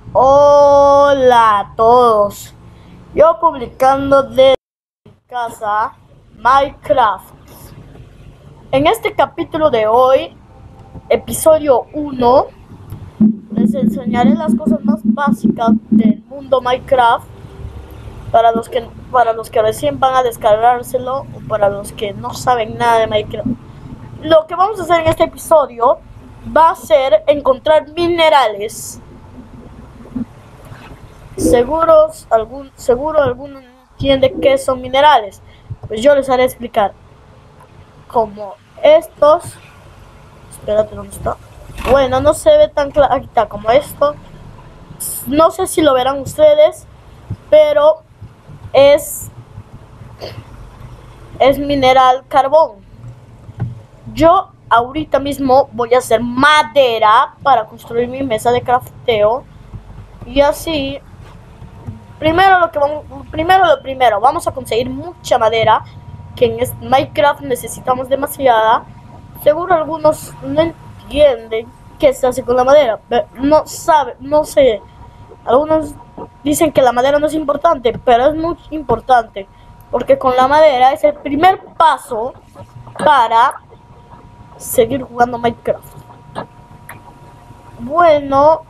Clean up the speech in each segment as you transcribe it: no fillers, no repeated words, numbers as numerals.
Hola a todos, yo publicando desde casa Minecraft. En este capítulo de hoy, episodio 1, les enseñaré las cosas más básicas del mundo Minecraft para los que recién van a descargárselo o para los que no saben nada de Minecraft. Lo que vamos a hacer en este episodio va a ser encontrar minerales. Seguro alguno no entiende qué son minerales. Pues yo les haré explicar. Como estos. Espérate, ¿dónde está? Bueno, no se ve tan claro. Aquí está, como esto. No sé si lo verán ustedes, pero es mineral carbón. Yo ahorita mismo voy a hacer madera para construir mi mesa de crafteo. Y así, primero lo primero, vamos a conseguir mucha madera, que en Minecraft necesitamos demasiada. Seguro algunos no entienden qué se hace con la madera, no sé. Algunos dicen que la madera no es importante, pero es muy importante, porque con la madera es el primer paso para seguir jugando Minecraft. Bueno,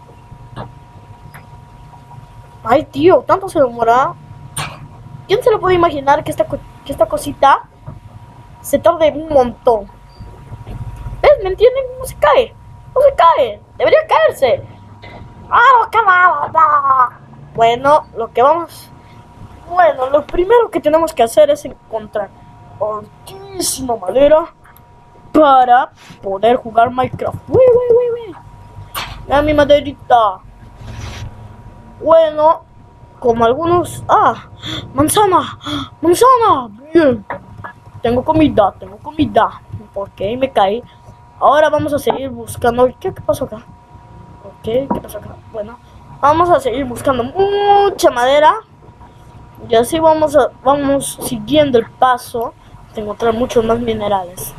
ay tío, tanto se demora. ¿Quién se lo puede imaginar que esta cosita se tarde un montón? ¿Ves? ¿Me entienden? No se cae. No se cae. Debería caerse. Bueno, lo primero que tenemos que hacer es encontrar muchísima madera para poder jugar Minecraft. Mira mi maderita. Bueno, como algunos... manzana. Bien. Tengo comida. Ok, me caí. Ahora vamos a seguir buscando... ¿Qué pasó acá? Ok, ¿qué pasó acá? Bueno, vamos a seguir buscando mucha madera. Y así vamos siguiendo el paso de encontrar muchos más minerales.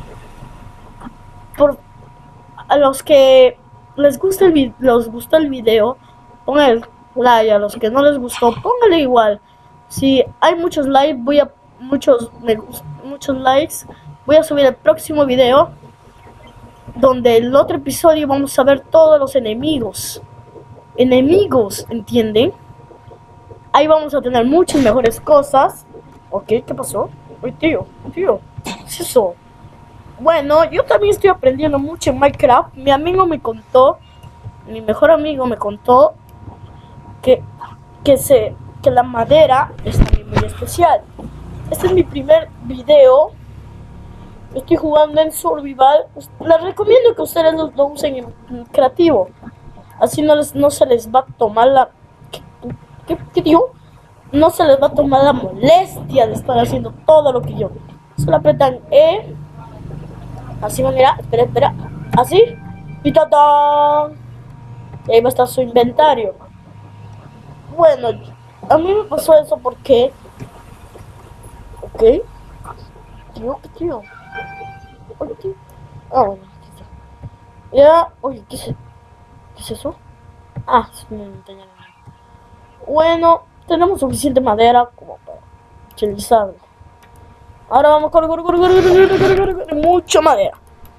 A los que les gustó el video, pongan el like. A los que no les gustó, pónganle igual. Si hay muchos likes, muchos likes, voy a subir el próximo video, donde el otro episodio vamos a ver todos los enemigos, ¿entienden? Ahí vamos a tener muchas mejores cosas. Ok, ¿qué pasó? Oye, tío, ¿qué es eso? Bueno, yo también estoy aprendiendo mucho en Minecraft. Mi mejor amigo me contó que la madera es también muy especial. Este es mi primer video. Estoy jugando en Survival. Les recomiendo que ustedes lo usen en creativo. Así no se les va a tomar la... ¿Qué digo? No se les va a tomar la molestia de estar haciendo todo lo que yo. Solo apretan E. Así, mira, espera. Así. Y ¡tatán! Y ahí va a estar su inventario. Bueno, a mí me pasó eso porque... Ok. Tío. Oye, tío. Bueno, ya. Oye, ¿qué es eso? Es una montaña. Bueno, tenemos suficiente madera como para utilizarlo. Ahora vamos, corre. Mucha madera.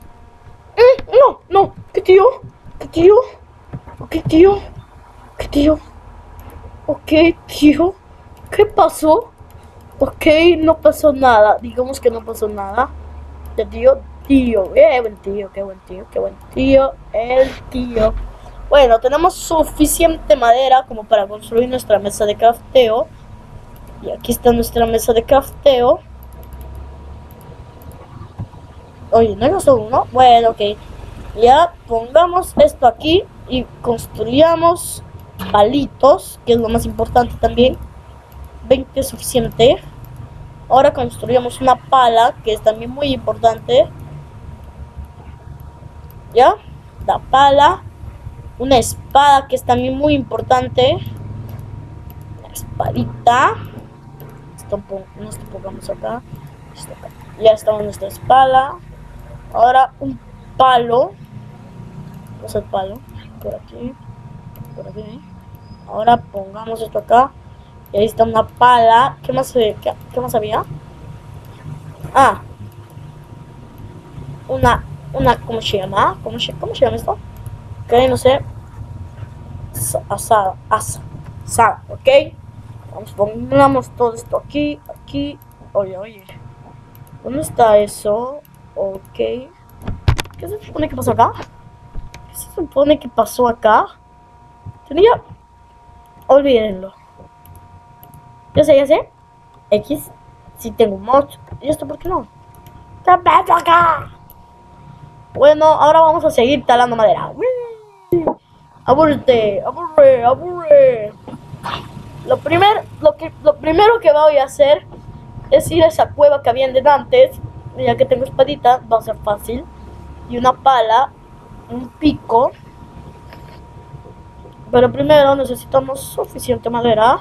No. ¿Qué tío? Ok, tío. ¿Qué pasó? Ok, no pasó nada. Digamos que no pasó nada. Qué buen tío. El tío. Bueno, tenemos suficiente madera como para construir nuestra mesa de crafteo. Y aquí está nuestra mesa de crafteo. Oye, ¿no hay solo uno? Bueno, ok. Ya pongamos esto aquí y construyamos palitos, que es lo más importante también. 20 es suficiente. Ahora construyamos una pala, que es también muy importante. ¿Ya? La pala. Una espada, que es también muy importante. Una espadita. Esto pongamos acá. Ya está nuestra espada. Ahora un palo. Vamos al palo. Por aquí. por aquí. Ahora pongamos esto acá. Y ahí está una pala. ¿Qué más, qué más había? Ah, una, ¿cómo se llama? ¿Cómo se llama esto? Ok, no sé. Asada, ok. Pongamos todo esto aquí, aquí. Oye. ¿Dónde está eso? Ok. ¿Qué se supone que pasó acá? ¿Qué se supone que pasó acá? Tenía... Olvídenlo. Ya sé. X. Si tengo un mod. ¿Y esto por qué no? ¿Qué pasa acá? Bueno, ahora vamos a seguir talando madera. ¡Wii! Aburre. Lo primero que voy a hacer es ir a esa cueva que habían de antes. Ya que tengo espadita, va a ser fácil. Y una pala, un pico. Pero primero necesitamos suficiente madera.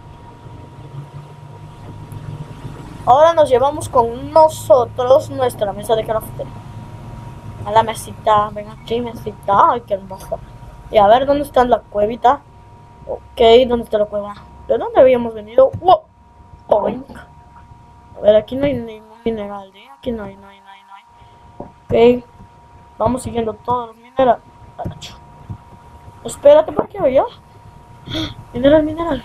Ahora nos llevamos con nosotros nuestra mesa de crafting. A la mesita, ven aquí, mesita. Ay, qué hermosa. Y a ver, ¿dónde está la cuevita? Ok, ¿dónde está la cueva? ¿De dónde habíamos venido? ¡Wow! Oink. A ver, aquí no hay ningún mineral, ¿eh? Aquí no hay. Ok, vamos siguiendo todos los minerales. Espérate, ¿por qué yo? Genial.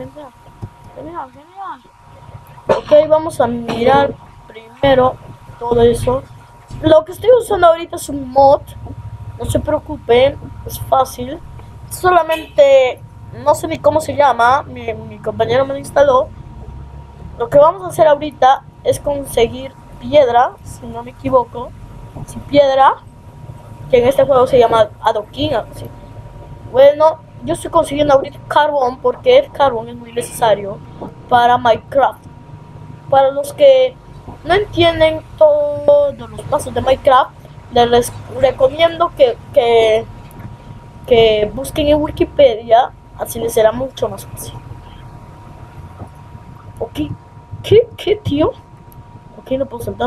Ok, vamos a mirar primero todo eso. Lo que estoy usando ahorita es un mod. No se preocupen, es fácil. Solamente, no sé ni cómo se llama. Mi compañero me lo instaló. Lo que vamos a hacer ahorita es conseguir piedra, si no me equivoco. Si piedra, que en este juego se llama adoquín. Así. Bueno, yo estoy consiguiendo ahorita carbón porque el carbón es muy necesario para Minecraft. Para los que no entienden todos los pasos de Minecraft, les recomiendo que busquen en Wikipedia, así les será mucho más fácil. Ok, ¿qué tío? Ok, no puedo saltar.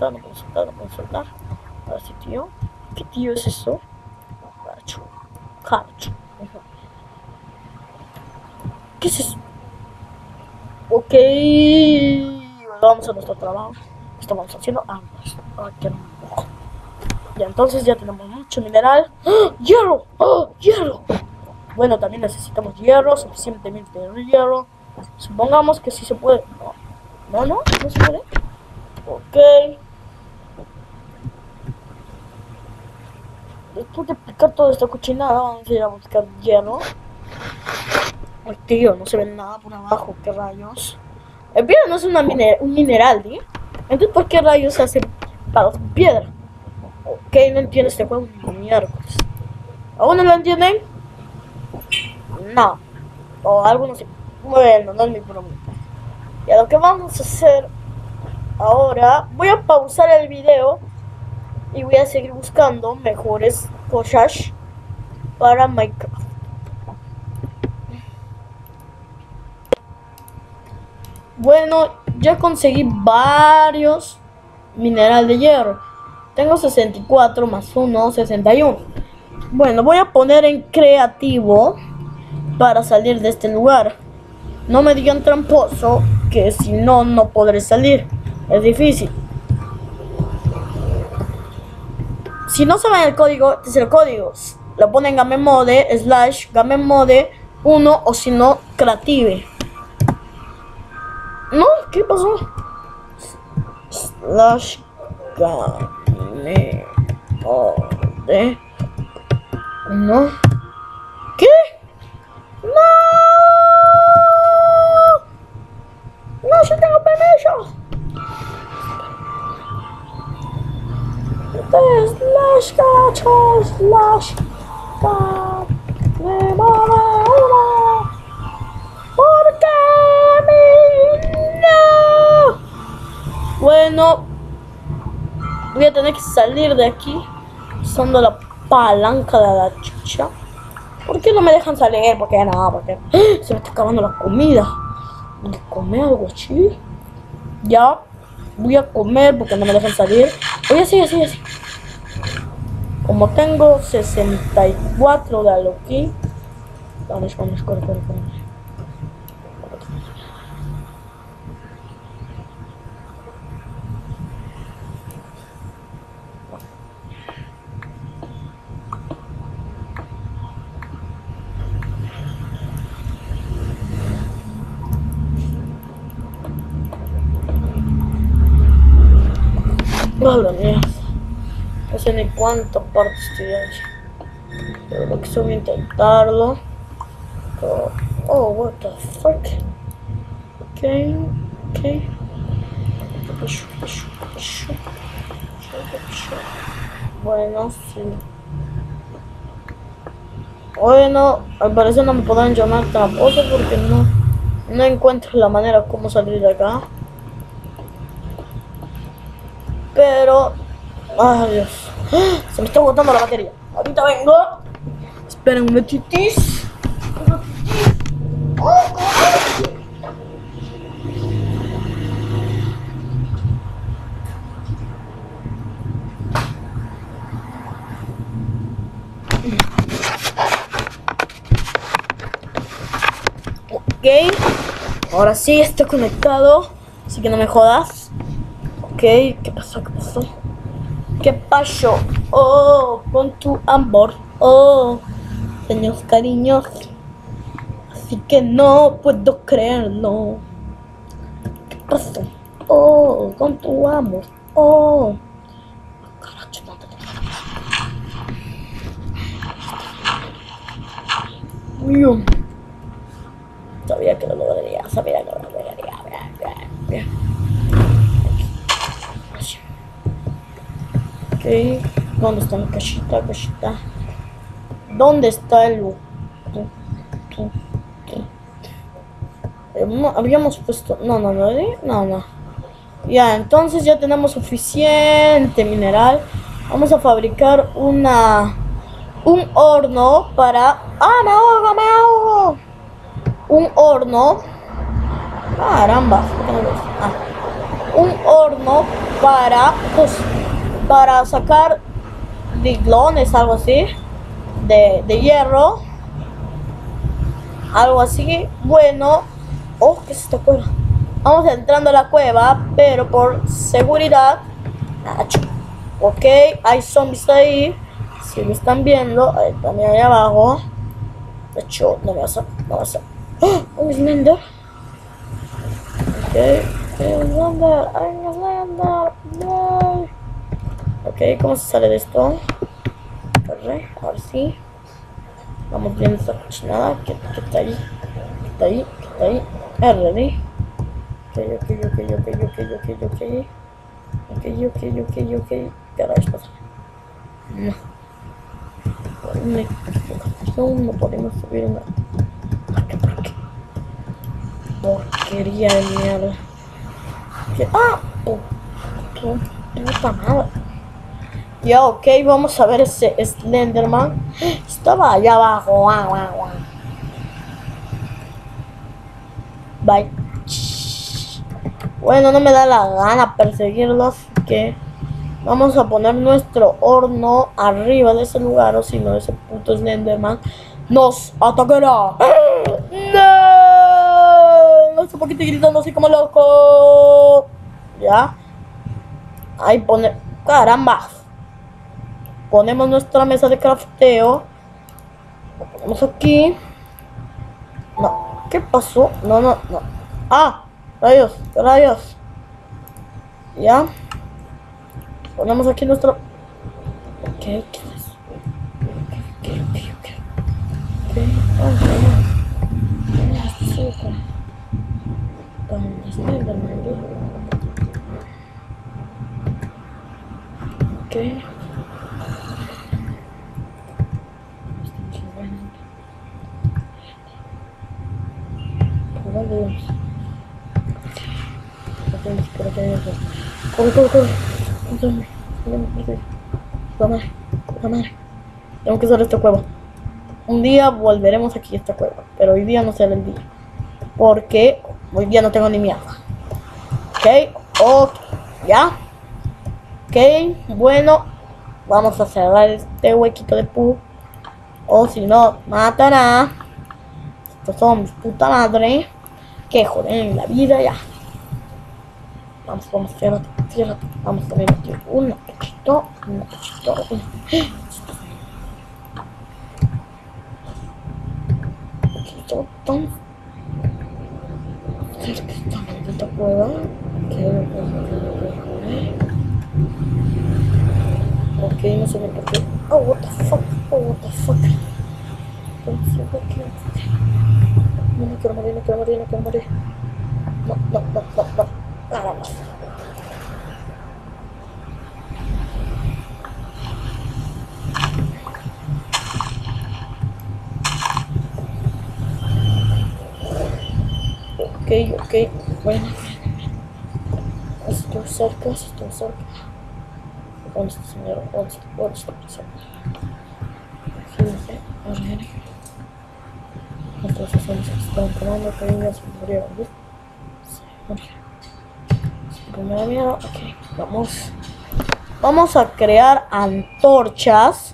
Ahora sí, tío. ¿Qué tío es eso? Carcho. ¿Qué es eso? Ok, vamos a nuestro trabajo. Estamos haciendo ambos. Y entonces ya tenemos mucho mineral. ¡Oh, hierro! ¡Oh, hierro! Bueno, también necesitamos hierro, suficientemente hierro. Supongamos que sí se puede. No se puede. Ok. Después de aplicar toda esta cochinada, vamos a ir a buscar hierro. Ay, tío, no se ve nada por abajo, qué rayos. El piedra no es un mineral, ¿sí? Entonces, ¿por qué rayos se hace para piedra? Ok, no entiendo este juego ni miércoles. ¿Aún no lo entienden? No. O algunos sí. Bueno, no es mi problema. Y a lo que vamos a hacer ahora, voy a pausar el video y voy a seguir buscando mejores cosas para Minecraft. Bueno, ya conseguí varios mineral de hierro. Tengo 64 más 1, 61. Bueno, voy a poner en creativo para salir de este lugar. No me digan tramposo, que si no, no podré salir. Es difícil. Si no saben el código, este es el código. Lo ponen GameMode, /GameMode 1 o si no, Creative. ¿No? ¿Qué pasó? /GameMode 1. ¿Qué? ¡No! ¡No, yo tengo permiso! ¿Por qué no? Bueno, voy a tener que salir de aquí usando la palanca de la chucha. ¿Por qué no me dejan salir? Porque no, porque se me está acabando la comida. Voy a comer algo así. Ya voy a comer porque no me dejan salir. Oye, así. Como tengo 64 de aloquín, Vamos, corre. Madre mía, no sé ni cuántas partes estoy ahí, pero lo que sé voy a intentarlo. Oh, what the fuck. Okay. Bueno, sí. Bueno, al parecer no me podrán llamar tramposo porque no encuentro la manera como salir de acá. Pero, ay Dios, se me está agotando la batería. Ahorita vengo. Esperen un momentito. Ok, ahora sí estoy conectado, así que no me jodas. Ok, ¿qué pasó? ¿Qué pasó? Oh, con tu amor. Oh, señores cariños. Así que no puedo creerlo. ¿Qué pasó? Oh, con tu amor. Oh, caracho, no te... Sabía que lo lograría. Ok, ¿dónde está mi cachita? ¿Dónde está el... Habíamos puesto... No. Ya, entonces ya tenemos suficiente mineral. Vamos a fabricar un horno para... ¡Ah, me ahogo! Un horno... Caramba, un horno para... Pues, para sacar diglones, algo así, de hierro, algo así. Bueno, ¿qué es esta cueva? Vamos entrando a la cueva, pero por seguridad. Ok, hay zombies ahí, si me están viendo, también ahí abajo. De hecho, no me vas a... ¡Oh! Un slender. Ok, slender. No. Ok, ¿cómo se sale de esto? Corre, ahora sí. Vamos viendo esta cochinada. ¿Qué está ahí? Ready. Ok. ¿Qué rayos pasa? No podemos subir una... ¿Por qué? Porquería de mierda. Puta madre. Ya, ok, vamos a ver ese Slenderman. Estaba allá abajo. Bye. Bueno, no me da la gana perseguirlo, así que vamos a poner nuestro horno arriba de ese lugar, o si no, ese puto Slenderman nos atacará. ¡No! No sé por qué estoy gritando así como loco. Ya. Ahí pone... Caramba. Ponemos nuestra mesa de crafteo. Lo ponemos aquí. No. ¿Qué pasó? No. ¡Ah! Rayos. Ya. Ponemos aquí nuestro... ¿Qué es eso? ¿Qué? Ok. Corre. Tengo que usar esta cueva. Un día volveremos aquí a esta cueva, pero hoy día no será el día, porque hoy día no tengo ni mierda. Ok, ya. Ok, bueno, vamos a cerrar este huequito de pu, o si no, matará. Estos zombies, puta madre. Que joden la vida ya. Vamos, ciérrate. Vamos a poner aquí un poquito. Tan cerca que esta maldita cueva. Ok, no sé por qué. Oh, what the fuck. No quiero morir. No. Nada más. Ok. Bueno. Estoy cerca. ¿Dónde está, señor? ¿Dónde está? Fíjense, a ver. Nuestros asesinos se están tomando, que ya se murieron, ¿ves? Se murieron. Primera mierda, ok, vamos a crear antorchas.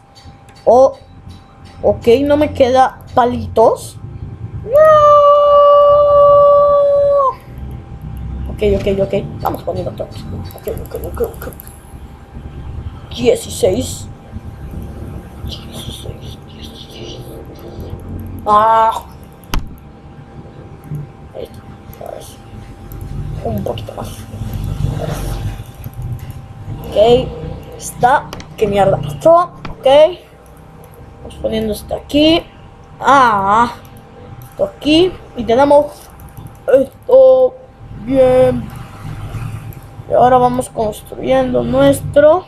Ok, no me queda palitos. No. Ok, vamos poniendo antorchas. Ok. 16. Ah. Ahí está, ¿sabes? Un poquito más. Ok, está. ¿Qué mierda pasó? Ok. Vamos poniendo esto aquí. Esto aquí. Y tenemos esto bien. Y ahora vamos construyendo nuestro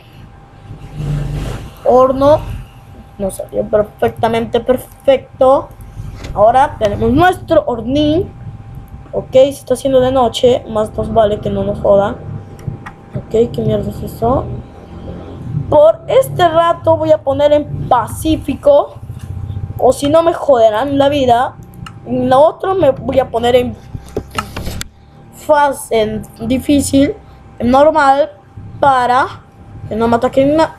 horno. Nos salió perfecto. Ahora tenemos nuestro hornín. Ok, se está haciendo de noche. Más nos vale que no nos jodan. Ok, ¿qué mierda es eso? Por este rato voy a poner en pacífico. O si no me joderán la vida. En lo otro me voy a poner en difícil, en normal, para que no me ataquen nada.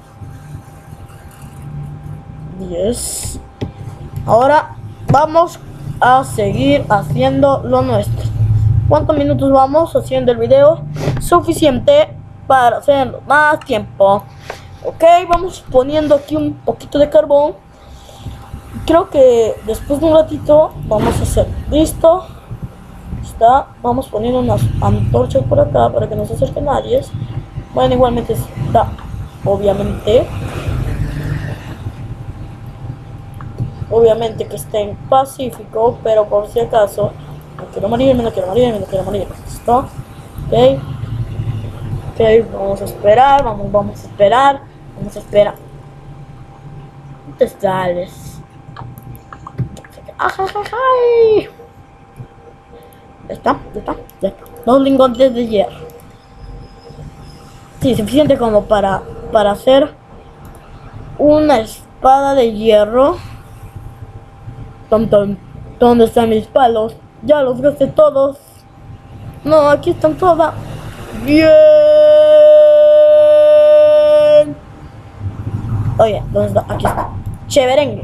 10. Ahora vamos a seguir haciendo lo nuestro. ¿Cuántos minutos vamos haciendo el video? Suficiente para hacerlo más tiempo. Ok, vamos poniendo aquí un poquito de carbón. Creo que después de un ratito vamos a hacer listo. Está, vamos poniendo unas antorchas por acá para que no se acerque nadie. Bueno, igualmente está, obviamente que esté en pacífico, pero por si acaso no quiero morirme. ¿Listo? Ok, vamos a esperar. ¿Dónde sales? ¡Ay! Ya está. 2 lingotes de hierro. Sí, suficiente como para hacer una espada de hierro. ¿Dónde están mis palos? Ya los gasté todos. No, aquí están todas. Bien. Oye, ¿dónde está? Aquí está. Cheverengue.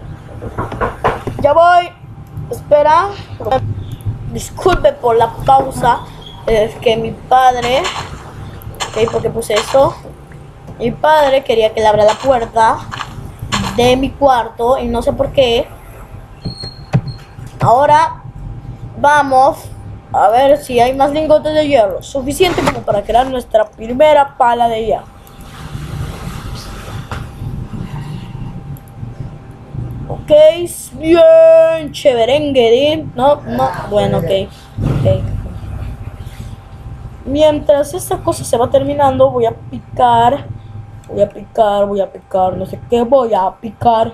Ya voy. Espera. Disculpe por la pausa. Es que mi padre... Ok, ¿por qué puse eso? Mi padre quería que le abra la puerta de mi cuarto y no sé por qué. Ahora vamos a ver si hay más lingotes de hierro. Suficiente como para crear nuestra primera pala de hierro. Ok, bien, chéverengue. No, bueno, ok. Mientras esta cosa se va terminando, voy a picar, no sé qué voy a picar.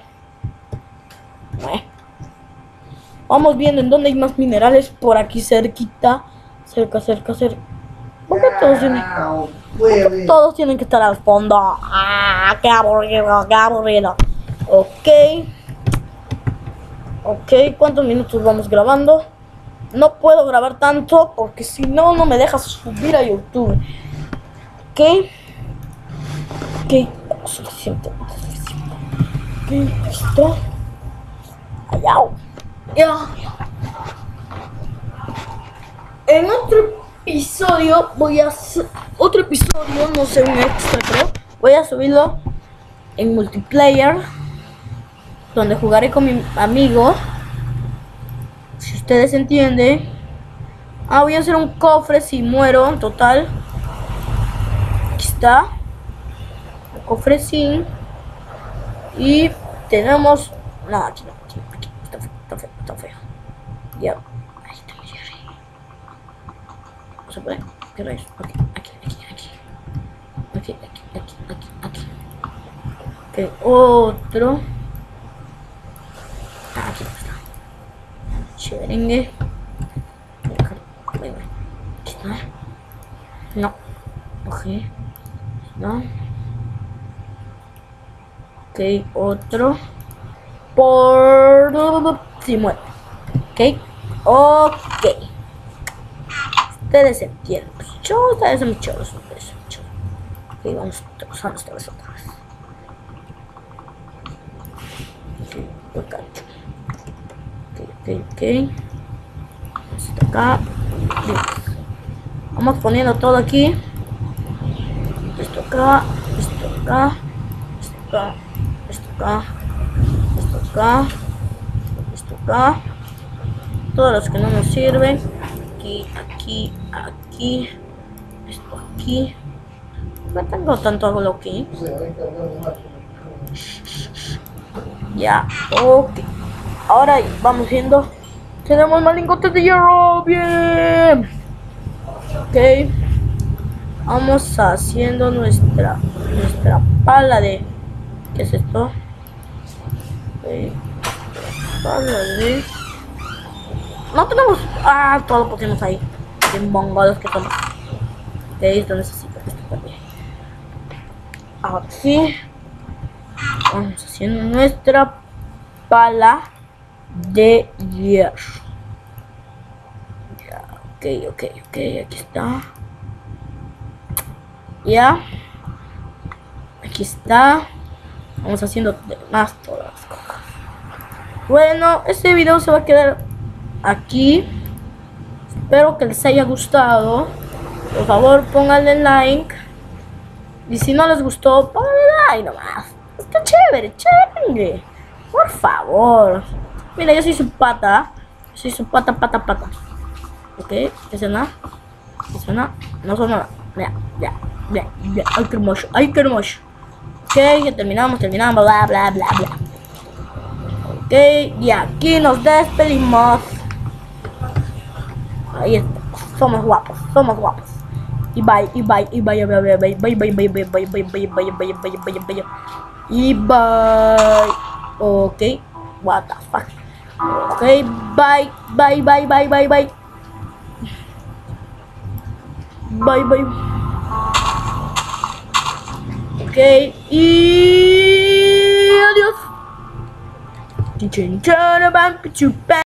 Vamos viendo en dónde hay más minerales, por aquí cerquita, cerca. ¿Por qué todos tienen que estar al fondo? Qué aburrido. Ok, ¿cuántos minutos vamos grabando? No puedo grabar tanto porque si no, no me deja subir a YouTube. Ok, suficiente. Ok, listo. Ya. en otro episodio voy a hacer otro episodio, no sé, un extra creo. Voy a subirlo en multiplayer, donde jugaré con mi amigo. Si ustedes entienden. Voy a hacer un cofre si muero en total. Aquí está. El cofre sin. Y tenemos. No, aquí no, aquí. Está feo. Ya. Ahí está mi Jerry. No se puede. ¿Qué rayos? Aquí. Ok, otro. Aquí está. Cherengue. Aquí está. No. Ok. No. Ok, otro. Por si muere. Ok. Ustedes entienden. Ustedes son choros. Ok, vamos otra vez. Ok. Esto acá. Bien. Vamos poniendo todo aquí. Esto acá. Todos los que no nos sirven. Aquí. Esto aquí. No tengo tanto lo aquí. Ya, ok. Ahora vamos viendo. Tenemos más lingotes de hierro. Bien. Ok. Vamos haciendo nuestra pala de. ¿Qué es esto? Okay. Pala de. No tenemos. Todo lo pusimos ahí. Bien mongolos que somos. Ok, esto necesito esto también. Ahora sí. Vamos haciendo nuestra pala de hierro. Ya, ok, aquí está. Ya. Aquí está. Vamos haciendo más todas las cosas. Bueno, este video se va a quedar aquí. Espero que les haya gustado. Por favor, pónganle like. Y si no les gustó, pónganle like nomás. Está chévere. Por favor. Mira, yo soy su pata. Pata. Ok, ¿qué suena? No suena nada. Ya. Ay, qué hermoso. Ok, ya terminamos. Bla. Ok, y aquí nos despedimos. Ahí está. Somos guapos. Y bye. Y bye. Ok, what the fuck. Ok, bye. Bye. Ok, y adiós.